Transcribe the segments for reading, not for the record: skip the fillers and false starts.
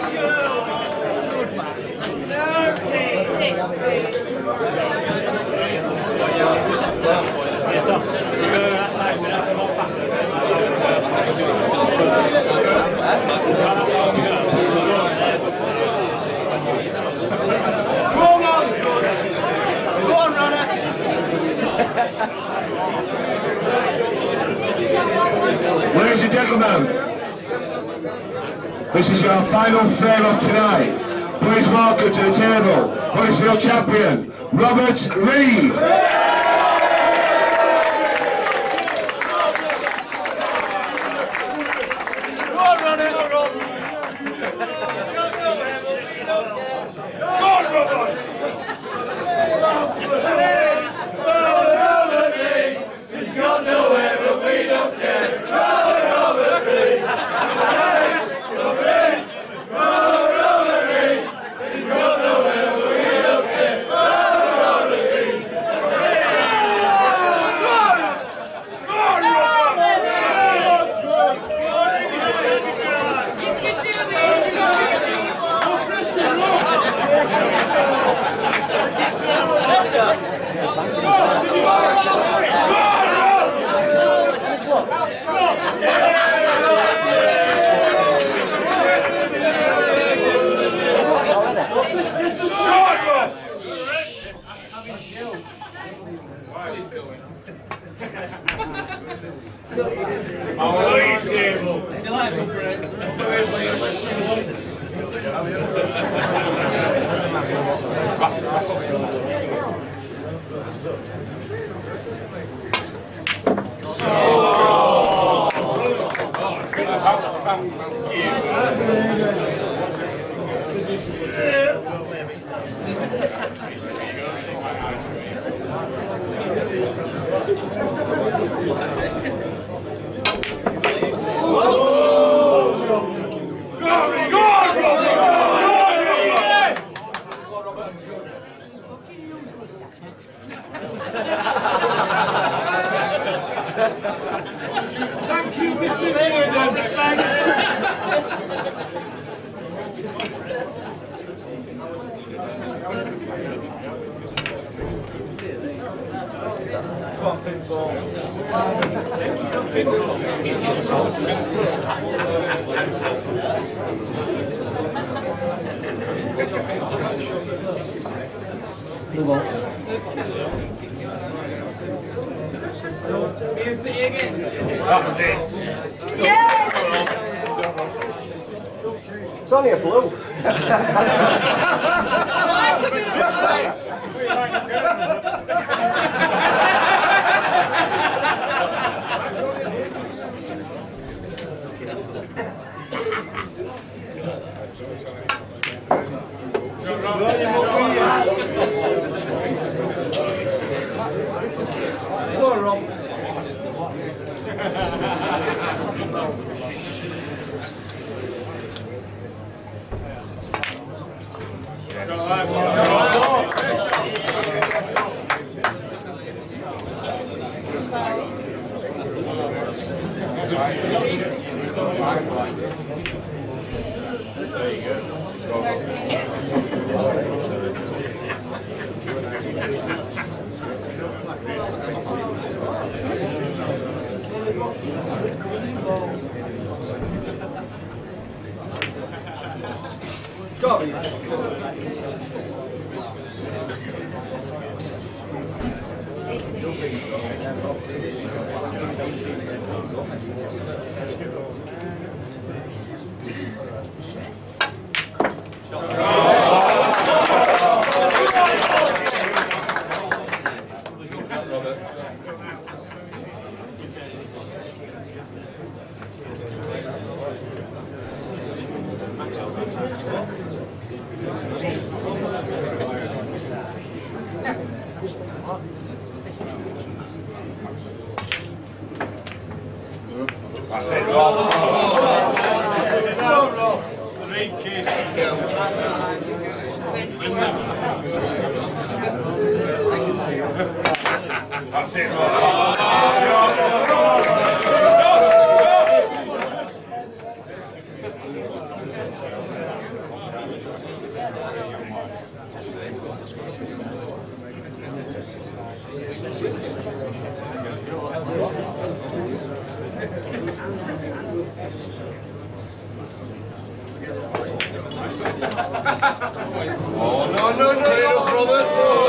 Ladies and gentlemen, this is your final frame of tonight. Please welcome to the table, Huddersfield champion, Robert Reid. Thank you, Mr. Reardon. Move on. That's it. Yeah! It's only a blue. That's it, That's it, Oh, no, Robert.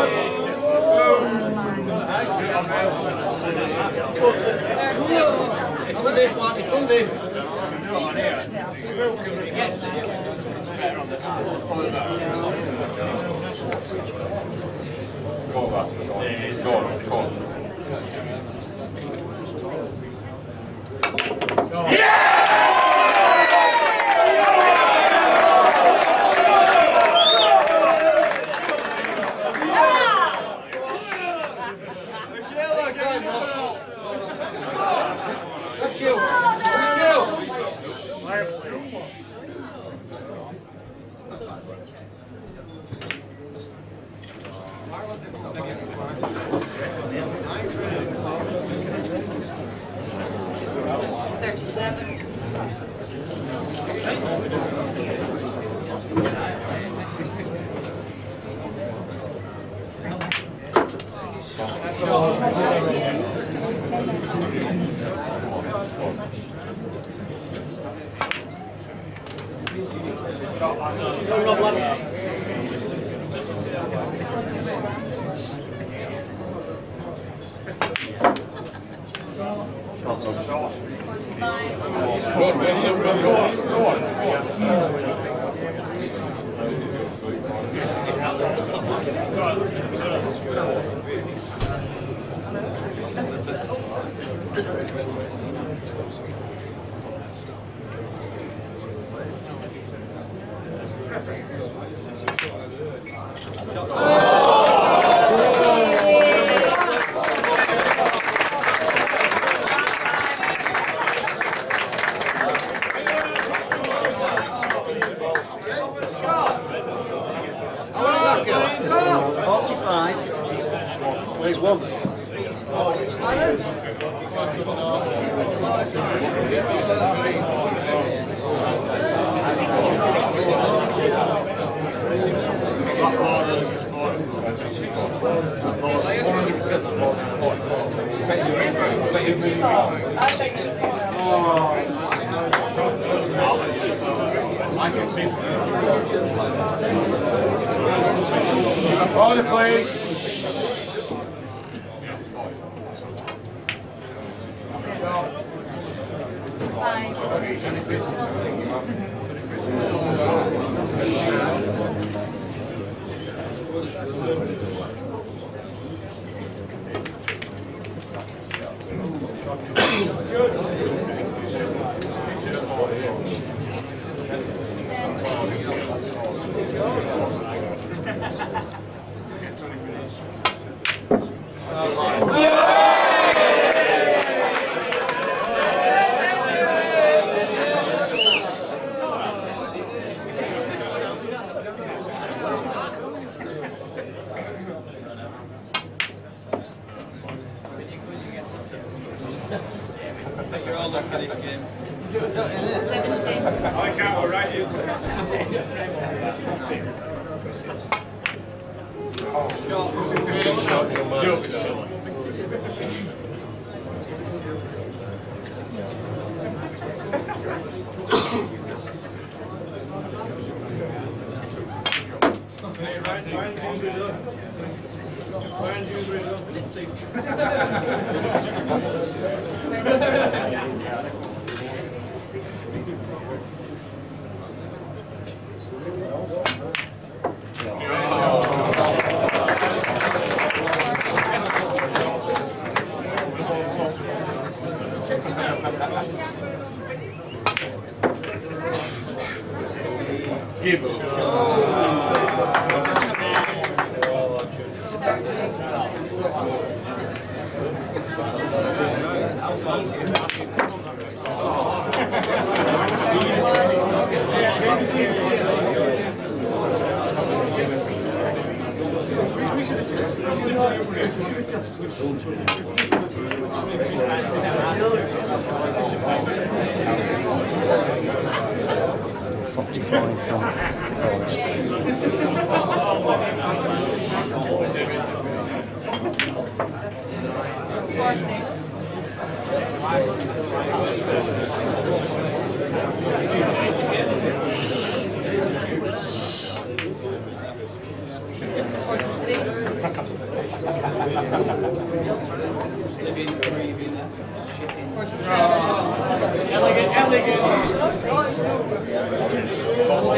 Where's one? Order, please. You're all looked at this game. 17. I can't go right here.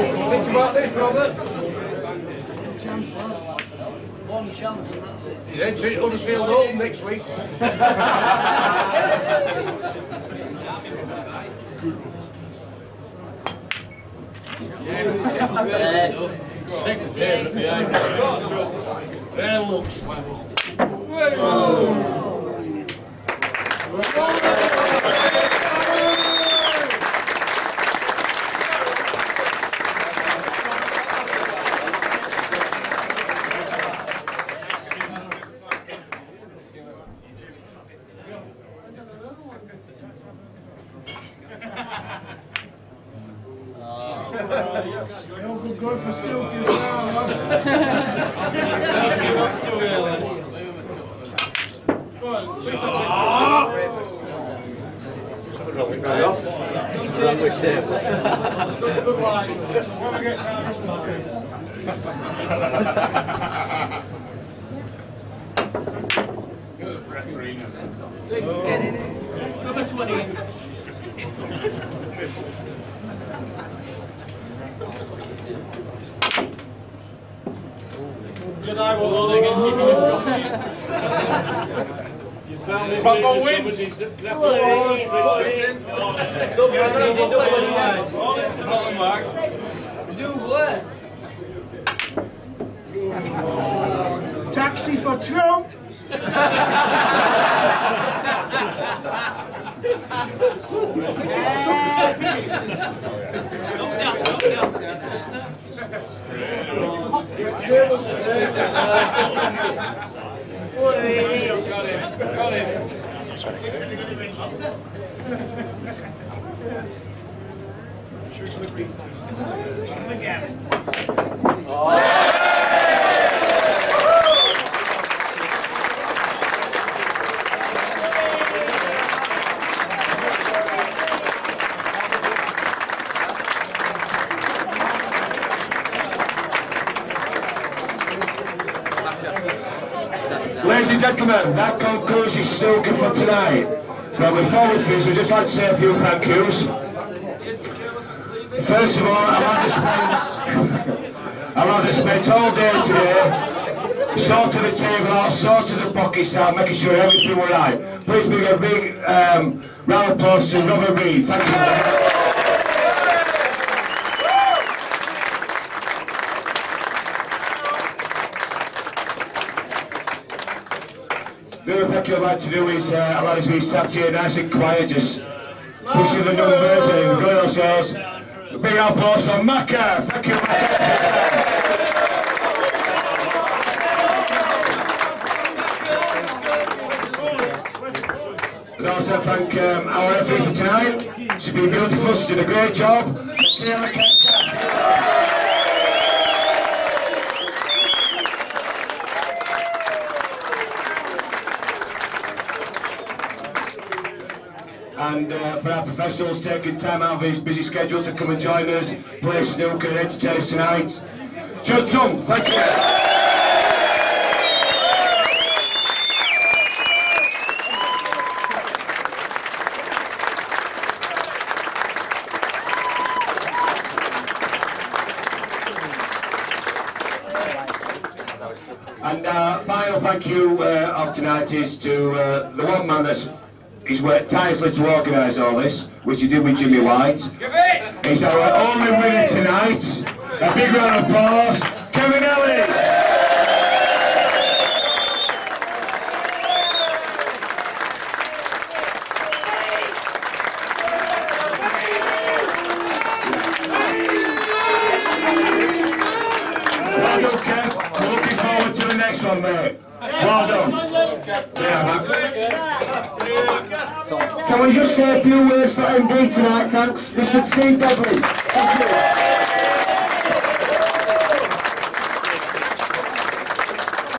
Think about this, Robert. One chance and that's it. He's entering Huddersfield home next week. Second favourite behind. There looks. Good for Snookies now. It's wrong with table. Get in it. Number 20. Jedi will hold against you for his Bravo wins. Bottom mark. Do what? Taxi for Trump. Ladies and gentlemen, that concludes your snooker for tonight. So before we finish, we'd just like to say a few thank yous. First of all, I've had to spend all day today sorting the table out, sorting the pockets out, making sure everything was right. Please give a big round of applause to Robert Reid. Thank you very much. The other thank you I'd like to do is I'd like to be sat here nice and quiet, just pushing the numbers and enjoying ourselves. A big applause for Macca. Thank you, Macca. And also thank our referee for tonight. She's been beautiful, she did a great job. And for our professionals taking time out of his busy schedule to come and join us, play snooker and entertain us tonight. Judd Zung, thank you. And final thank you of tonight is to the one man he's worked tirelessly to organise all this, which he did with Jimmy White. He's our only winner tonight. A big round of applause, Kevin Ellis! Well done, Kev. We're looking forward to the next one, mate. Well done. Can we just say a few words for MD tonight, thanks? Mr. Steve Dudley. Thank you.